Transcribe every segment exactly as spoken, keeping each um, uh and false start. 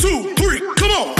two, three, come on!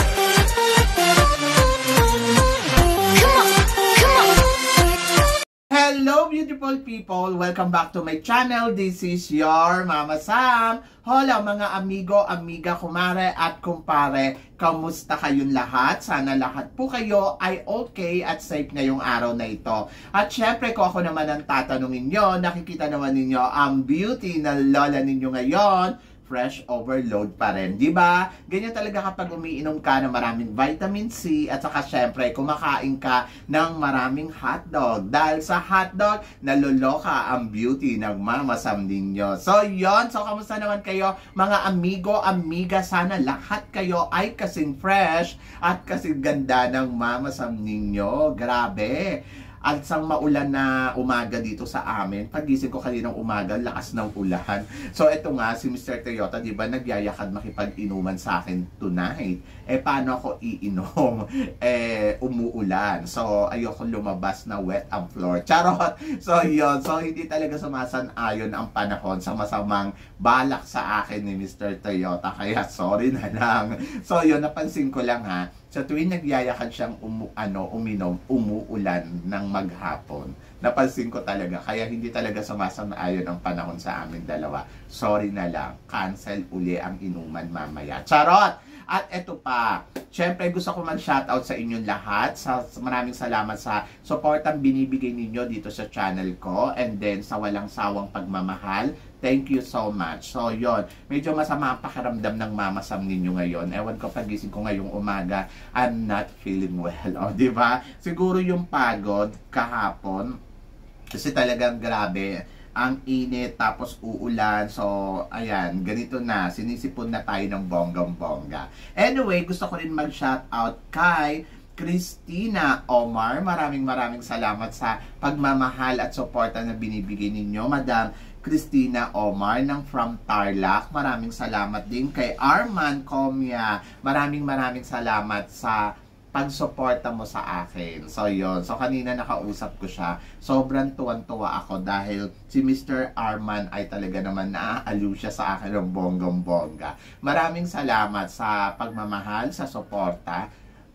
Hello beautiful people! Welcome back to my channel. This is your Mama Sam. Hola mga amigo, amiga, kumare at kumpare. Kamusta kayong lahat? Sana lahat po kayo ay okay at safe ngayong araw na ito. At syempre kung ako naman ang tatanungin nyo, nakikita naman ninyo ang beauty na lola ninyo ngayon. Fresh overload pa rin, di ba? Ganyan talaga kapag umiinom ka ng maraming vitamin C at saka syempre kumakain ka ng maraming hotdog. Dahil sa hotdog, naloloka ang beauty ng Mama Sam ninyo. So yon, so kamusta naman kayo mga amigo, amiga? Sana lahat kayo ay kasing fresh at kasing ganda ng Mama Sam ninyo. Grabe! At sang maulan na umaga dito sa amin, pagising ko kaninang umaga, lakas ng ulan. So eto nga, si Mister Toyota, di ba, nagyayakad makipag-inuman sa akin tonight. Eh, paano ako iinom? Eh, umuulan. So, ayoko lumabas na wet ang floor. Charot! So, yun. So, hindi talaga sumasan-ayon ang panahon sa masamang balak sa akin ni Mister Toyota. Kaya, sorry na lang. So, yun, napansin ko lang ha. Sa tuwing nagyayakad siyang umu, ano, uminom, umuulan ng maghapon. Napansin ko talaga, kaya hindi talaga sumasang-ayon ang panahon sa amin dalawa. Sorry na lang, cancel uli ang inuman mamaya. Charot! At eto pa, syempre gusto ko man-shoutout sa inyong lahat. Sa, maraming salamat sa supportang binibigay ninyo dito sa channel ko. And then sa walang sawang pagmamahal. Thank you so much. So, yon, medyo masama ang pakiramdam ng Mama Sam ninyo ngayon. Ewan ko, pagising ko ngayong umaga, I'm not feeling well. O, di ba? Siguro yung pagod kahapon, kasi talagang grabe, ang init, tapos uulan. So, ayan, ganito na. Sinisipon na tayo ng bonggang-bongga. Anyway, gusto ko rin mag-shoutout kay Christina Omar. Maraming maraming salamat sa pagmamahal at suporta na binibigay ninyo, Madam Christina Omar ng from Tarlac. Maraming salamat din kay Arman Comia. Maraming maraming salamat sa pagsuporta mo sa akin. So, yon. So, kanina nakausap ko siya. Sobrang tuwan-tuwa ako dahil si Mister Arman ay talaga naman naaaliw siya sa akin ng bonggong-bongga. Maraming salamat sa pagmamahal, sa suporta.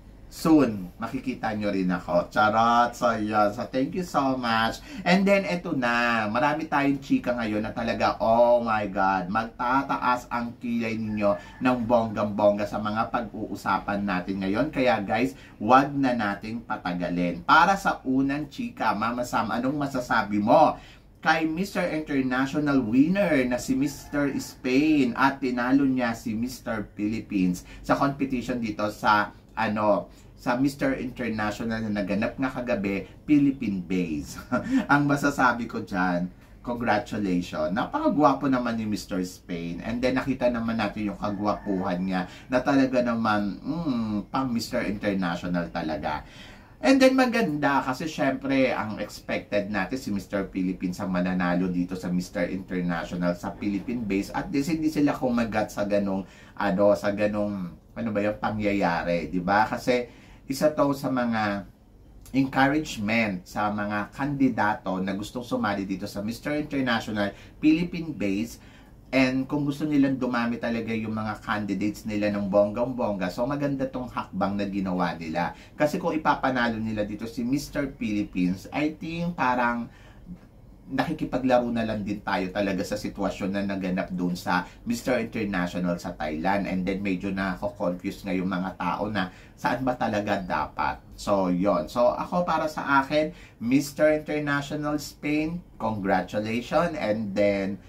Soon, makikita nyo rin ako. Charot! So, yun. So, thank you so much. And then, eto na. Marami tayong chika ngayon na talaga, oh my God, magtataas ang kilay ninyo ng bonggang-bongga sa mga pag-uusapan natin ngayon. Kaya guys, wag na nating patagalin. Para sa unang chika, Mama Sam, anong masasabi mo kay Mister International winner na si Mister Spain at tinalo niya si Mister Philippines sa competition dito sa ano, sa Mister International na naganap nga kagabi, Philippine base. Ang masasabi ko dyan, congratulations. Napakagwapo naman ni Mister Spain. And then nakita naman natin yung kagwapuhan niya na talaga naman, mm, pang Mister International talaga. And then maganda kasi syempre ang expected natin si Mister Philippines ang mananalo dito sa Mister International sa Philippine base. At least hindi sila kumagat sa ganong, ano, sa ganong, ano ba yung pangyayari, di ba? Kasi isa to sa mga encouragement sa mga kandidato na gustong sumali dito sa Mister International Philippine base. And kung gusto nilang dumami talaga yung mga candidates nila ng bonggang-bongga, so maganda tong hakbang na ginawa nila. Kasi kung ipapanalo nila dito si Mister Philippines, I think parang nakikipaglaro na lang din tayo talaga sa sitwasyon na naganap dun sa Mister International sa Thailand. And then medyo nakako-confuse nga yung mga tao na saan ba talaga dapat. So, yon. So, ako para sa akin, Mister International Spain, congratulations. And then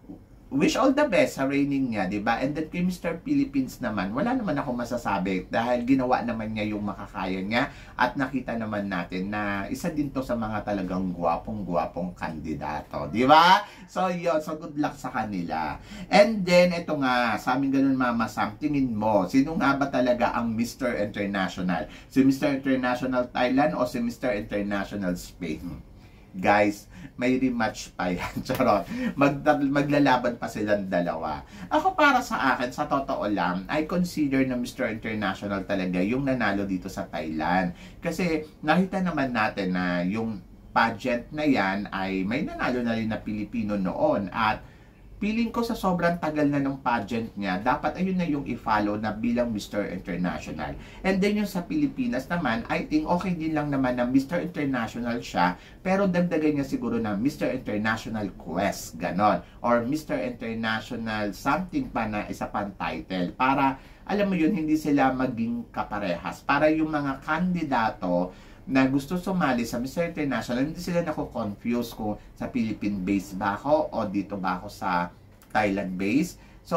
wish all the best sa reigning niya, di ba? And then kay Mister Philippines naman, wala naman ako masasabi dahil ginawa naman niya yung makakaya niya at nakita naman natin na isa din to sa mga talagang gwapong-gwapong kandidato, di ba? So, yun. So, good luck sa kanila. And then, ito nga, sa amin ganun, Mama Sam, tingin mo, sino nga ba talaga ang Mister International? Si Mister International Thailand o si Mister International Spain? Guys, may rematch pa yan. Charot. Mag, maglalaban pa silang dalawa. Ako para sa akin, sa totoo lang, I consider na Mister International talaga yung nanalo dito sa Thailand. Kasi nakita naman natin na yung pageant na yan ay may nanalo na rin na Pilipino noon. At feeling ko sa sobrang tagal na ng pageant niya, dapat ayun na yung i-follow na bilang Mister International. And then yung sa Pilipinas naman, I think okay din lang naman na Mister International siya, pero dagdagan niya siguro na Mister International Quest, ganon. Or Mister International something pa na isa pang title. Para, alam mo yun, hindi sila maging kaparehas. Para yung mga kandidato na gusto sumali sa Mister International, hindi sila nako-confuse kung sa Philippine base ba ako o dito ba ako sa Thailand base. So,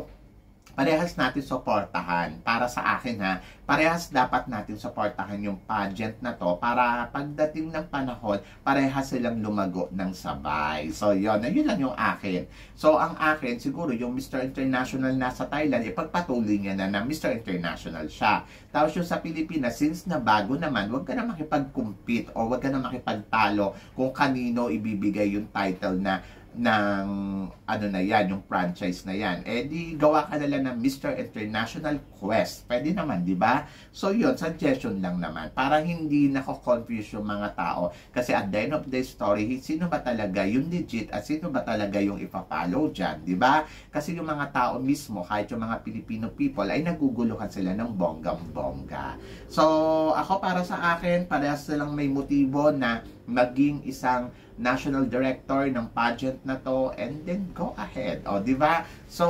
parehas natin suportahan. Para sa akin ha, parehas dapat natin suportahan yung pageant na to para pagdating ng panahon, parehas silang lumago ng sabay. So, yun. Yun lang yung akin. So, ang akin, siguro yung Mister International na sa Thailand, ipagpatuloy niya na na Mister International siya. Tapos yung sa Pilipinas, since na bago naman, huwag ka na makipag-compete o huwag ka na makipagtalo kung kanino ibibigay yung title na ng ano na yan, yung franchise na yan. Eh di gawa ka na lang ng Mister International Quest. Pwede naman, di ba? So yun, suggestion lang naman. Para hindi nako-confuse yung mga tao. Kasi at the end of the story, sino ba talaga yung legit at sino ba talaga yung ipa-follow dyan, di ba? Kasi yung mga tao mismo, kahit yung mga Filipino people, ay naguguluhan sila ng bonggang-bongga. So, ako para sa akin, parehas silang may motibo na maging isang national director ng pageant na to, and then go ahead. O, di ba? So,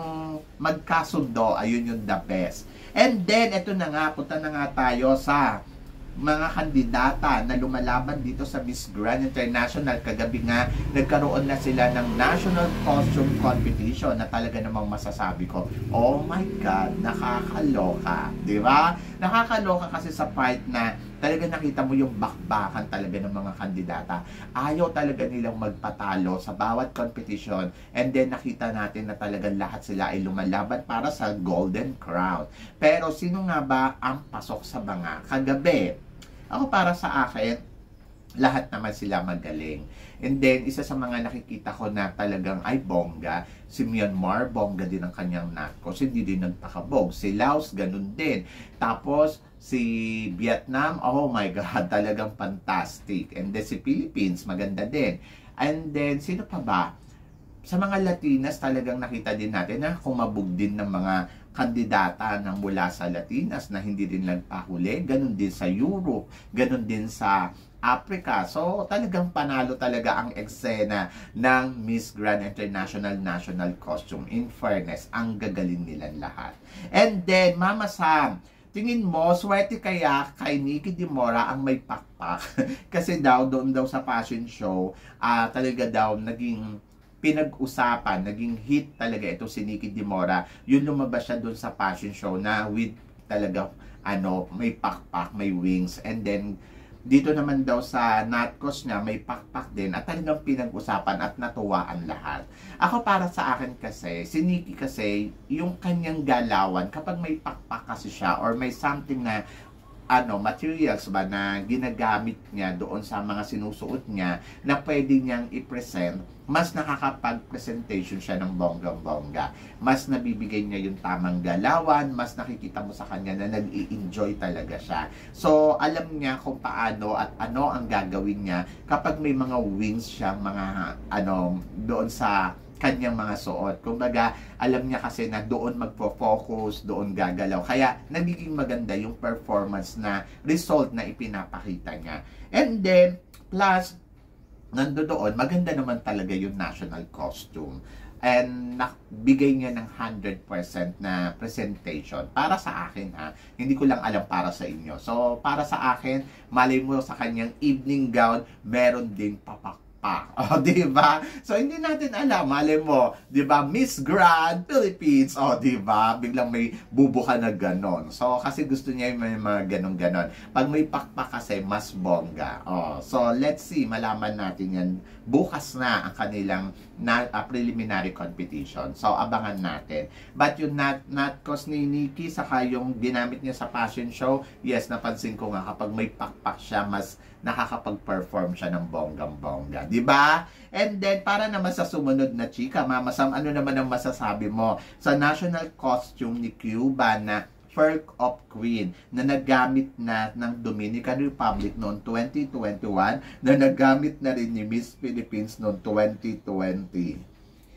magkasundo, ayun yung the best. And then, ito na nga, punta na nga tayo sa mga kandidata na lumalaban dito sa Miss Grand International. Kagabi nga, nagkaroon na sila ng National Costume Competition na talaga namang masasabi ko, oh my God, nakakaloka. Di ba? Nakakaloka kasi sa part na talaga nakita mo yung bakbakan talaga ng mga kandidata. Ayaw talaga nilang magpatalo sa bawat competition, and then nakita natin na talagang lahat sila ay lumalaban para sa Golden Crown. Pero sino nga ba ang pasok sa banga? Kagabi, ako para sa akin, lahat naman sila magaling. And then, isa sa mga nakikita ko na talagang ay bongga, si Myanmar, bongga din ang kanyang natkos, hindi din nagpakabog. Si Laos, ganun din. Tapos, si Vietnam, oh my God, talagang fantastic. And then, si Philippines, maganda din. And then, sino pa ba? Sa mga Latinas, talagang nakita din natin na kumabog din ng mga kandidata ng mula sa Latinas na hindi din nagpahuli. Ganun din sa Europe, ganun din sa Africa. So, talagang panalo talaga ang eksena ng Miss Grand International National Costume. In fairness, ang gagaling nilang lahat. And then, Mama Sam, tingin mo, swerte kaya kay Nikki Di Mora ang may pakpak? Kasi daw, doon daw sa fashion show, uh, talaga daw naging pinag-usapan, naging hit talaga ito si Nikki Di Mora. Yun lumabas siya doon sa fashion show na with talaga, ano, may pakpak, may wings. And then, dito naman daw sa natkos niya, may pakpak din. At talagang pinag-usapan at natuwa ang lahat. Ako para sa akin kasi, si Nikki kasi, yung kanyang galawan, kapag may pakpak kasi siya, or may something na ano, materials ba na ginagamit niya doon sa mga sinusuot niya na pwede niyang i-present, mas nakakapag-presentation siya ng bonggang-bongga. Mas nabibigay niya yung tamang galawan, mas nakikita mo sa kanya na nag-i-enjoy talaga siya. So, alam niya kung paano at ano ang gagawin niya kapag may mga wings siyang mga, ano, doon sa kanyang mga suot. Kumbaga, alam niya kasi na doon magpo-focus, doon gagalaw. Kaya, nagiging maganda yung performance na result na ipinapakita niya. And then, plus, nandoon, maganda naman talaga yung national costume. And bigay niya ng one hundred percent na presentation. Para sa akin ha, hindi ko lang alam para sa inyo. So, para sa akin, malay mo sa kanyang evening gown, meron ding papak. O, di ba? So, hindi natin alam. Malay mo, di ba? Miss Grand Philippines. O, di ba? Biglang may bubuka na ganon. So, kasi gusto niya yung may mga ganon-ganon. Pag may pakpak kasi, mas bongga. O, so, let's see. Malaman natin yan. Bukas na ang kanilang na, uh, preliminary competition. So, abangan natin. But yung not, not cause ni Nikki, saka yung ginamit niya sa fashion show, yes, napansin ko nga kapag may pakpak siya, mas nakakapag-perform siya ng bonggang-bongga. Diba? And then, para naman sa sumunod na chika, Mama Sam, ano naman ang masasabi mo sa national costume ni Cuba na Perk of Queen na naggamit na ng Dominican Republic noong twenty twenty-one, na naggamit na rin ni Miss Philippines noong twenty twenty.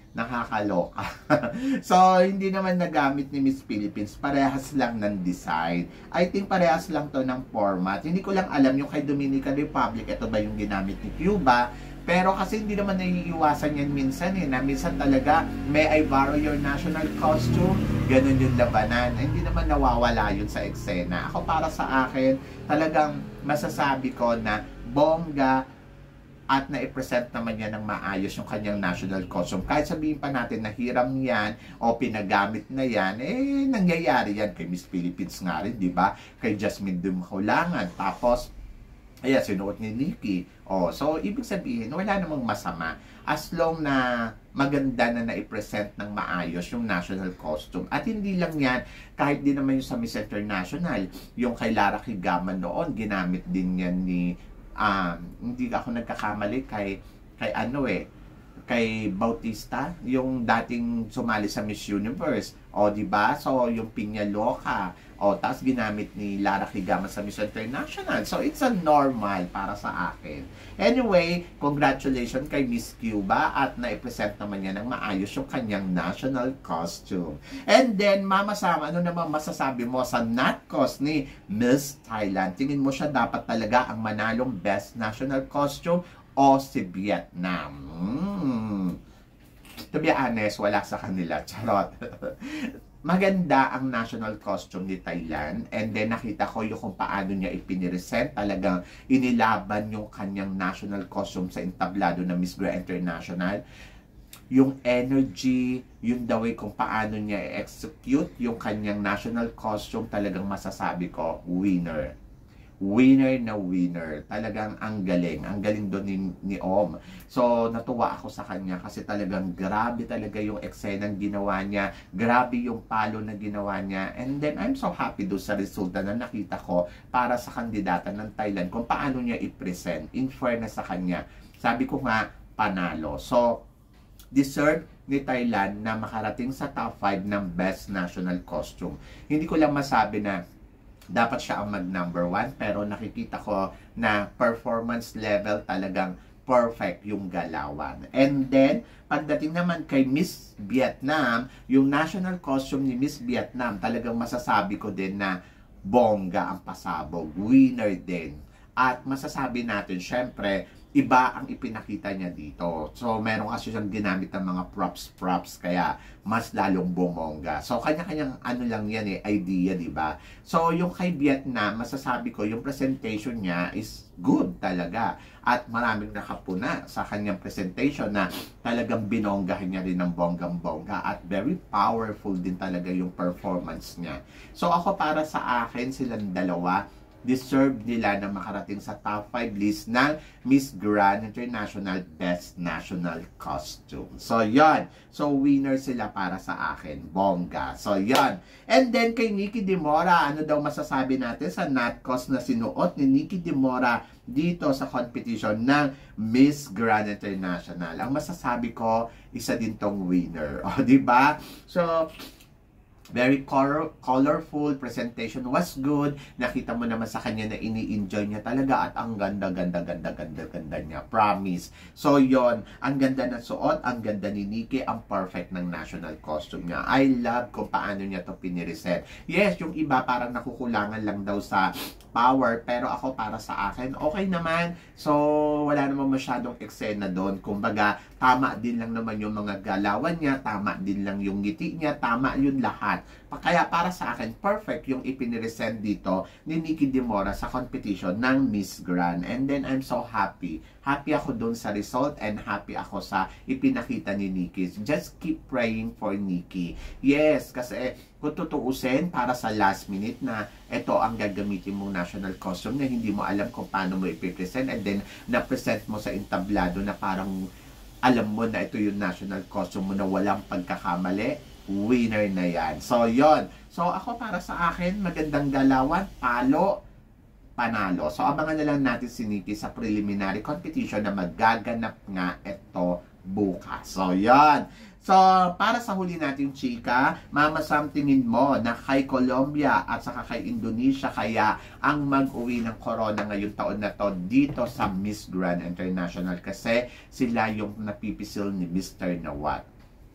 nakakaloka. So, hindi naman nagamit ni Miss Philippines. Parehas lang ng design. I think parehas lang to ng format. Hindi ko lang alam yung kay Dominican Republic, ito ba yung ginamit ni Cuba? Pero kasi hindi naman naiiwasan yan minsan eh, na minsan talaga may I borrow your national costume, ganun yung labanan. Hindi naman nawawala yun sa eksena. Ako para sa akin, talagang masasabi ko na bongga at na-present naman yan ng maayos yung kanyang national costume. Kahit sabihin pa natin na hiram yan o pinagamit na yan, eh nangyayari yan kay Miss Philippines nga rin, di ba? Kay Jasmine Dumakulangan. Tapos, ayan, sinuot ni Nikki. Oh, so, ibig sabihin, wala namang masama as long na maganda na na-present ng maayos yung national costume. At hindi lang yan, kahit din naman yung sa Miss International, yung kay Lara Kigaman noon, ginamit din yan ni, um, hindi ako nagkakamali, kay, kay ano eh, kay Bautista, yung dating sumali sa Miss Universe. O, di ba? So, yung Piña Loca. O, tapos ginamit ni Lara Kigaman sa Miss International. So, it's a normal para sa akin. Anyway, congratulations kay Miss Cuba at na-present naman niya ng maayos yung kanyang national costume. And then, Mama Sam, ano naman masasabi mo sa Natcos ni Miss Thailand? Tingin mo siya dapat talaga ang manalong best national costume o si Vietnam? Hmm. To be honest, wala sa kanila. Charot. Maganda ang national costume ni Thailand. And then nakita ko yung kung paano niya ipiniresent. Talagang inilaban yung kanyang national costume sa entablado na Miss Grand International. Yung energy, yung the way kung paano niya i-execute yung kanyang national costume, talagang masasabi ko, winner. Winner na winner. Talagang ang galing. Ang galing doon ni, ni Om. So, natuwa ako sa kanya kasi talagang grabe talaga yung eksenang ginawa niya. Grabe yung palo na ginawa niya. And then, I'm so happy doon sa resulta na nakita ko para sa kandidata ng Thailand kung paano niya i-present. In fairness sa kanya. Sabi ko nga, panalo. So, deserve ni Thailand na makarating sa top five ng best national costume. Hindi ko lang masabi na dapat siya ang mag number one, pero nakikita ko na performance level talagang perfect yung galawan. And then, pagdating naman kay Miss Vietnam, yung national costume ni Miss Vietnam, talagang masasabi ko din na bongga ang pasabog, winner din. At masasabi natin, syempre, iba ang ipinakita niya dito. So, meron kasi siyang ginamit ng mga props-props, kaya mas lalong bumongga. So, kanya-kanyang ano lang yan eh, idea, di ba? So, yung kay Vietnam, masasabi ko, yung presentation niya is good talaga. At maraming nakapuna sa kanyang presentation na talagang binonggahin niya rin ng bonggang-bongga. At very powerful din talaga yung performance niya. So, ako para sa akin, silang dalawa, deserve nila na makarating sa top five list ng Miss Grand International Best National Costume. So, yon. So, winner sila para sa akin. Bongga. So, yon. And then, kay Nikki Demora, ano daw masasabi natin sa Natcos na sinuot ni Nikki Demora dito sa competition ng Miss Grand International? Ang masasabi ko, isa din tong winner. O, diba? So, very color, colorful, presentation was good. Nakita mo naman sa kanya na ini-enjoy niya talaga at ang ganda, ganda, ganda, ganda, ganda niya. Promise. So, yon, ang ganda ng suot, ang ganda ni Nikki, ang perfect ng national costume niya. I love kung paano niya to pinireset. Yes, yung iba parang nakukulangan lang daw sa power, pero ako para sa akin, okay naman. So, wala naman masyadong eksena doon. Kumbaga, tama din lang naman yung mga galawan niya, tama din lang yung ngiti niya, tama yun lahat. Kaya para sa akin, perfect yung ipiniresent dito ni Nikki Demora sa competition ng Miss Grand. And then, I'm so happy. Happy ako doon sa result and happy ako sa ipinakita ni Nikki. Just keep praying for Nikki. Yes, kasi kung tutuusin para sa last minute na ito ang gagamitin mong national costume na hindi mo alam kung paano mo ipipresent and then na-present mo sa entablado na parang alam mo na ito yung national costume mo na walang pagkakamali, winner na yan. So, yon. So, ako para sa akin, magandang galawan, palo, panalo. So, abangan na lang natin si Nikki sa preliminary competition na magaganap nga ito bukas. So, yon. So, para sa huli natin, chika, Mama Sam, tingin mo na kay Colombia at saka kay Indonesia kaya ang mag-uwi ng corona ngayong taon na to dito sa Miss Grand International kasi sila yung napipisil ni Mister Nawat.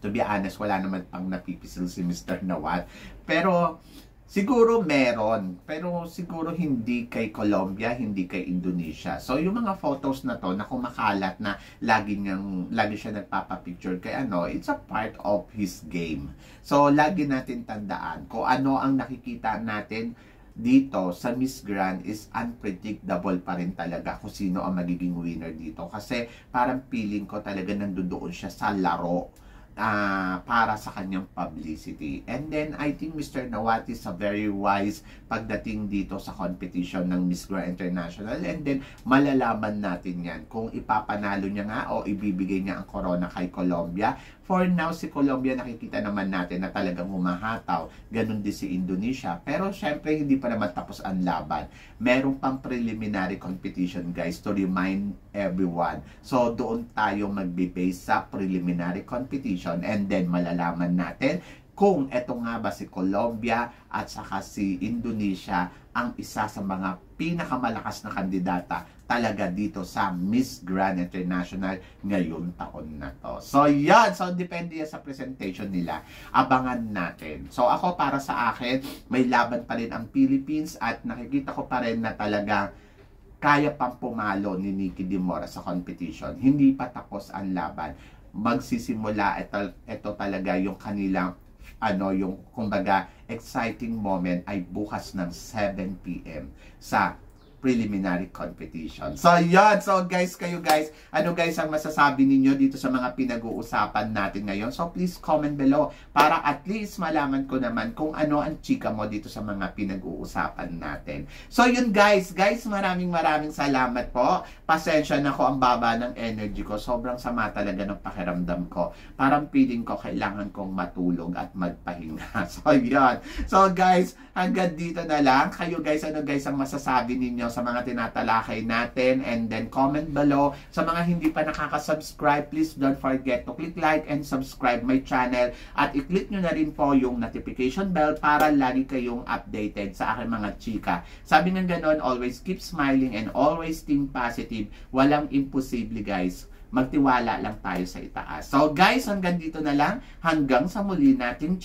To be honest, wala naman pang napipisil si Mister Nawat. Pero, siguro meron. Pero siguro hindi kay Colombia, hindi kay Indonesia. So, yung mga photos na to na kumakalat na lagi, niyang, lagi siya nagpapapicture kay ano, it's a part of his game. So, lagi natin tandaan kung ano ang nakikita natin dito sa Miss Grand is unpredictable pa rin talaga kung sino ang magiging winner dito. Kasi parang feeling ko talaga nandoon siya sa laro uh, para sa kanyang publicity. And then, I think Mister Nawat is a very wise pagdating dito sa competition ng Miss Grand International. And then, malalaman natin yan kung ipapanalo niya nga o ibibigay niya ang corona kay Colombia. For now, si Colombia nakikita naman natin na talagang humahataw. Ganon din si Indonesia. Pero syempre, hindi pa naman tapos ang laban. Meron pang preliminary competition, guys, to remind everyone. So, doon tayo magbe-base sa preliminary competition and then malalaman natin kung eto nga ba si Colombia at saka si Indonesia ang isa sa mga pinakamalakas na kandidata talaga dito sa Miss Grand International ngayon taon na to. So, yan. So, depende yan sa presentation nila. Abangan natin. So, ako para sa akin, may laban pa rin ang Philippines at nakikita ko pa rin na talaga kaya pang pumalo ni Nikki Di Mora sa competition. Hindi pa tapos ang laban. Magsisimula, ito, ito talaga yung kanilang ano, yung kumbaga exciting moment ay bukas ng seven p m sa preliminary competition. So, yan. So, guys, kayo guys, ano guys ang masasabi ninyo dito sa mga pinag-uusapan natin ngayon? So, please comment below para at least malaman ko naman kung ano ang chika mo dito sa mga pinag-uusapan natin. So, yun guys. Guys, maraming maraming salamat po. Pasensya na ko ang baba ng energy ko. Sobrang sama talaga ng pakiramdam ko. Parang feeling ko kailangan kong matulog at magpahinga. So, yan. So, guys, hanggang dito na lang. Kayo guys, ano guys ang masasabi ninyo sa mga tinatalakay natin, and then comment below. Sa mga hindi pa nakaka-subscribe, please don't forget to click like and subscribe my channel at i-click nyo na rin po yung notification bell para lagi kayong updated sa aking mga chika. Sabi ng ganon, always keep smiling and always think positive. Walang imposible guys. Magtiwala lang tayo sa itaas. So guys, hanggang dito na lang. Hanggang sa muli nating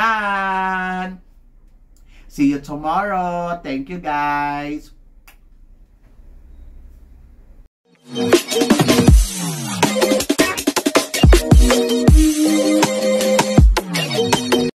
chikahan. See you tomorrow. Thank you guys. Thank you.